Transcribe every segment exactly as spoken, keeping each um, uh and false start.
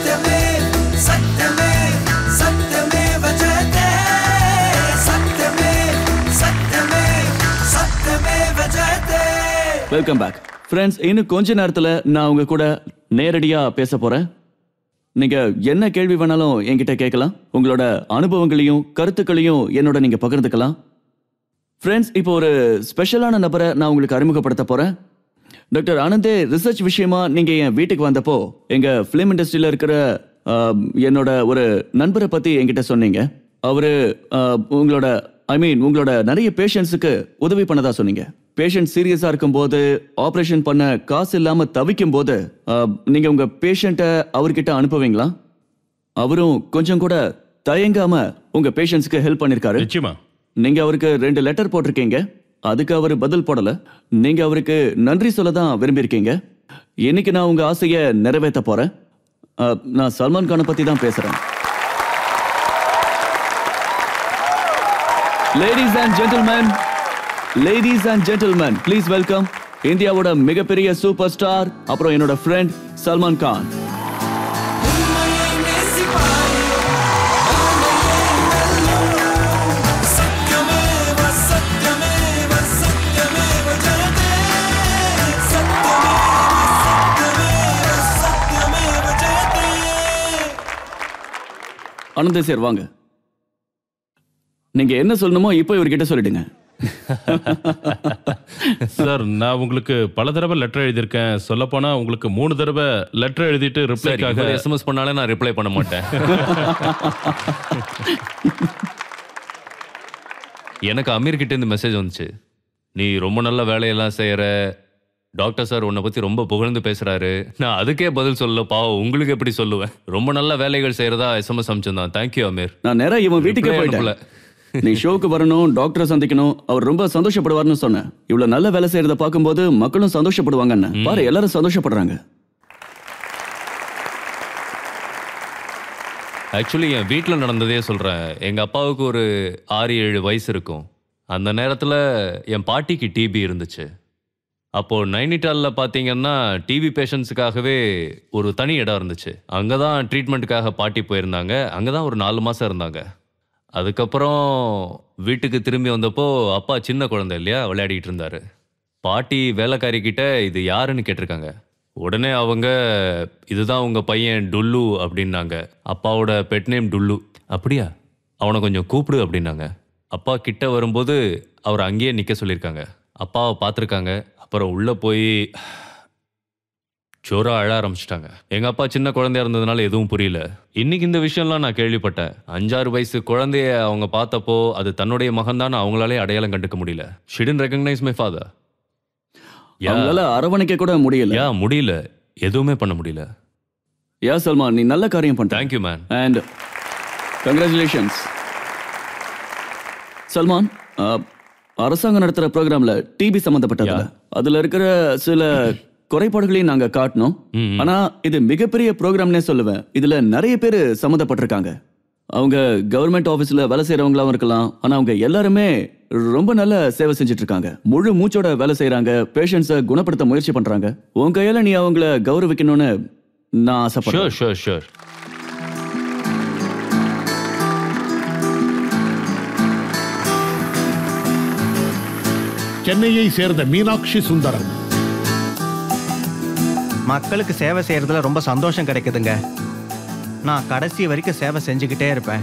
Satyamev, Satyamev, Satyamev Jayate. Satyamev, Satyamev, Satyamev Jayate. Welcome back. Friends, இன்னும் கொஞ்ச நேரத்துல நான் உங்க கூட நேரடியா பேச போறேன். நீங்க என்ன கேள்வி வேணாலும் என்கிட்ட கேட்கலாம். உங்களோட அனுபவங்களையும் கருத்துக்களையும் என்னோட நீங்க பகிர்ந்துக்கலாம். ஃப்ரெண்ட்ஸ், இப்போ ஒரு ஸ்பெஷலான நபரை நான் உங்களுக்கு அறிமுகப்படுத்த போறேன். டாக்டர் ஆனந்தே, ரிசர்ச் விஷயமா நீங்க என் வீட்டுக்கு வந்தப்போ எங்க ஃபிலிம் இண்டஸ்ட்ரியில இருக்கிற என்னோட ஒரு நண்பரை பத்தி என்கிட்ட சொன்னீங்க. அவரு உங்களோட ஐ மீன் உங்களோட நிறைய பேஷண்ட்ஸுக்கு உதவி பண்ணதா சொன்னீங்க. பேஷண்ட் சீரியஸா இருக்கும் போது, ஆபரேஷன் பண்ண காசு இல்லாம தவிக்கும் போது நீங்க உங்க பேஷண்ட்டை அவர்கிட்ட அனுப்புவீங்களா? அவரும் கொஞ்சம் கூட தயங்காம உங்க பேஷண்ட்ஸ்க்கு ஹெல்ப் பண்ணிருக்காரு. நிச்சயமா. நீங்க அவருக்கு ரெண்டு லெட்டர் போட்டிருக்கீங்க. அதுக்கு அவர் பதில் போடல. நீங்க அவருக்கு நன்றி சொல்ல தான் விரும்பியிருக்கீங்க. இன்னைக்கு நான் உங்க ஆசையை நிறைவேற்ற போறேன். நான் சல்மான் கானை பத்தி தான் பேசுறேன். Ladies and gentlemen, ladies and gentlemen, please welcome இந்தியாவோட மிகப்பெரிய சூப்பர் ஸ்டார், அப்புறம் என்னோட ஃப்ரெண்ட் சல்மான் கான். ஆனந்தே சார், வாங்க. நீங்க என்ன சொல்லணுமோ இப்போ இவர்கிட்ட சொல்லிடுங்க. சார், நான் உங்களுக்கு பல தடவை லெட்டர் எழுதியிருக்கேன். சொல்ல போனா உங்களுக்கு மூணு தடவை லெட்டர் எழுதிட்டு ரிப்ளைக்காக எஸ்எம்எஸ் பண்ணாலே நான் ரிப்ளை பண்ண மாட்டேன். எனக்கு அமீர் கிட்ட இருந்து மெசேஜ் வந்துச்சு. நீ ரொம்ப நல்ல வேலையெல்லாம் செய்யற, டாக்டர் சார் உன்னை பத்தி ரொம்ப புகழ்ந்து பேசுறாரு. நான் அதுக்கே பதில் சொல்ல, பாவம் உங்களுக்கு எப்படி சொல்லுவேன். ரொம்ப நல்ல வேலைகள் செய்யறதா எஸ்எம்எஸ் அனுப்பிச்சிருந்தான். தேங்க்யூ அமீர். நான் நேரா இவன் வீட்டுக்கே போயிட்டேன். நீ ஷோக்கு வரணும், டாக்டரை சந்திக்கணும், அவர் ரொம்ப சந்தோஷப்படுவார்னு சொன்னேன். இவ்வளவு நல்ல வேலை செய்யறத பார்க்கும்போது மக்களும் சந்தோஷப்படுவாங்கன்னு பாரு. எல்லாரும் சந்தோஷப்படுறாங்க. ஆக்சுவலி என் வீட்டில் நடந்ததே சொல்றேன். எங்க அப்பாவுக்கு ஒரு ஆறு ஏழு வயசு இருக்கும். அந்த நேரத்தில் என் பாட்டிக்கு டிபி இருந்துச்சு. அப்போது நைனிடாலில் பார்த்தீங்கன்னா டிபி பேஷண்ட்ஸுக்காகவே ஒரு தனி இடம் இருந்துச்சு. அங்கே தான் ட்ரீட்மெண்ட்டுக்காக பாட்டி போயிருந்தாங்க. அங்கே தான் ஒரு நாலு மாதம் இருந்தாங்க. அதுக்கப்புறம் வீட்டுக்கு திரும்பி வந்தப்போ அப்பா சின்ன குழந்தை இல்லையா, விளையாடிட்டு இருந்தார். பாட்டி வேலைக்காரிக்கிட்ட இது யாருன்னு கேட்டிருக்காங்க. உடனே அவங்க இதுதான் உங்கள் பையன் டுல்லு அப்படின்னாங்க. அப்பாவோட பெட் நேம் டுல்லு. அப்படியா, அவனை கொஞ்சம் கூப்பிடு அப்படின்னாங்க. அப்பா கிட்ட வரும்போது அவர் அங்கேயே நிற்க சொல்லியிருக்காங்க. அப்பாவை பார்த்துருக்காங்க. அப்புறம் உள்ளே போய் ஜோரா அழ ஆரம்பிச்சிட்டாங்க. எங்கள் அப்பா சின்ன குழந்தையா இருந்ததுனால எதுவும் புரியல. இன்னைக்கு இந்த விஷயம்லாம் நான் கேள்விப்பட்டேன். அஞ்சாறு வயசு குழந்தைய அவங்க பார்த்தப்போ அது தன்னுடைய மகன் தான் அவங்களாலே அடையாளம் கண்டுக்க முடியல. She didn't recognize my father. அவங்களால அரவணைக்க கூட முடியல. யா முடியல, எதுவுமே பண்ண முடியல. யா சல்மான், நீ நல்ல காரியம் பண்ண. Thank you man. And congratulations. Salman, அரசாங்கம் நடத்துற ப்ரோக்ராம்ல டிபி சம்பந்தப்பட்டதுல அதுல இருக்கிற சில குறைபாடுகளையும் நாங்க காட்டணும். ஆனா இது மிகப்பெரிய ப்ரோக்ராம்னே சொல்லுவேன். இதுல நிறைய பேர் சம்மந்தப்பட்டிருக்காங்க. அவங்க கவர்மெண்ட் ஆபீஸ்ல வேலை செய்யறவங்களாவும் இருக்கலாம். ஆனா அவங்க எல்லாருமே ரொம்ப நல்ல சேவை செஞ்சுட்டு இருக்காங்க. முழு மூச்சோட வேலை செய்யறாங்க. பேஷண்ட்ஸை குணப்படுத்த முயற்சி பண்றாங்க. உன் கையால நீ அவங்கள கௌரவிக்கணும்னு நான் ஆசைப்படுறேன். ஷூர் ஷூர் சென்னையை சேர்ந்த மீனாட்சி சுந்தரம். மக்களுக்கு சேவை செய்யறதுல ரொம்ப சந்தோஷம் கிடைக்குதுங்க. நான் கடைசி வரைக்கும் சேவை செஞ்சுக்கிட்டே இருப்பேன்.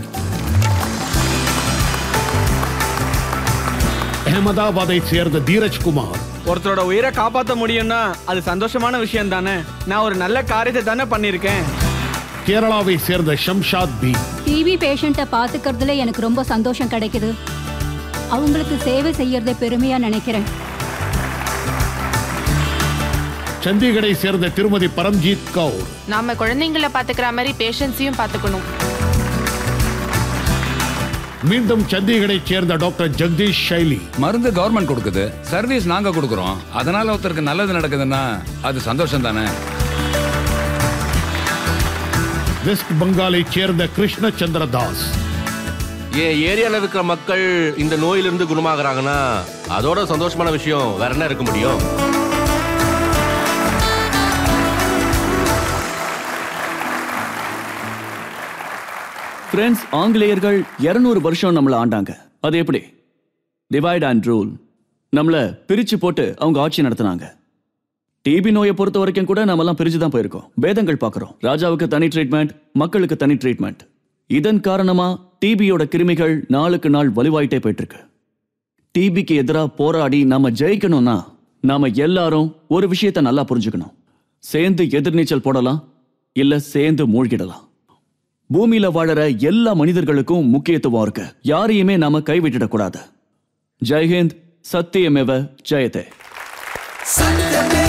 அகமதாபாத்தை சேர்ந்த தீரஜ்குமார். ஒருத்தரோட உயிரை காப்பாற்ற முடியும்னா அது சந்தோஷமான விஷயம் தானே. நான் ஒரு நல்ல காரியத்தை தானே பண்ணியிருக்கேன். கேரளாவை சேர்ந்த ஷம்ஷாத் பி. டிபி பேஷண்ட்டை பார்த்துக்கிறதுல எனக்கு ரொம்ப சந்தோஷம் கிடைக்குது. அவங்களுக்கு சேவை செய்யறதை பெருமையா நினைக்கிறேன். சண்டிகரை சேர்ந்த திருமதி பரம்ஜீத் கவுர். நாம குழந்தைங்களை பாத்துக்கிற மாதிரி பேஷண்ட்ஸையும் பாத்துக்கணும். மீண்டும் சண்டிகரை சேர்ந்த டாக்டர் ஜெகதீஷ் ஷைலி. மருந்து கவர்மெண்ட் கொடுக்குது, சர்வீஸ் நாங்க கொடுக்குறோம். அதனால ஒருத்தருக்கு நல்லது நடக்குதுன்னா அது சந்தோஷம் தானே. வெஸ்ட் பெங்காலை சேர்ந்த கிருஷ்ண சந்திர தாஸ். என் ஏரியாவில் இருக்கிற மக்கள் இந்த நோயிலிருந்து குணமாகறாங்கன்னா அதோட சந்தோஷமான விஷயம் வேற என்ன இருக்க முடியும்? ஃப்ரெண்ட்ஸ், ஆங்கிலேயர்கள் இருநூறு வருஷம் நம்மளை ஆண்டாங்க. அது எப்படி? Divide and rule. நம்மளை பிரிச்சு போட்டு அவங்க ஆட்சி நடத்தினாங்க. டிபி நோயை பொறுத்த வரைக்கும் கூட நாமெல்லாம் பிரிச்சு தான் போயிருக்கோம். பேதங்கள் பார்க்கிறோம். ராஜாவுக்கு தனி ட்ரீட்மெண்ட், மக்களுக்கு தனி ட்ரீட்மெண்ட். இதன் காரணமா டிபியோட கிருமிகள் நாளுக்கு நாள் வலுவாயிட்டே போயிட்டு இருக்கு. டிபிக்கு எதிராக போராடி நாம ஜெயிக்கணும்னா நாம எல்லாரும் ஒரு விஷயத்தை நல்லா புரிஞ்சுக்கணும். சேர்ந்து எதிர்நீச்சல் போடலாம், இல்ல சேர்ந்து மூழ்கிடலாம். பூமியில வாழற எல்லா மனிதர்களுக்கும் முக்கியத்துவம் இருக்கு. யாரையுமே நாம கைவிட்டுடக் கூடாது. ஜெய்ஹிந்த். சத்தியமேவ ஜெயதே. சத்தியமே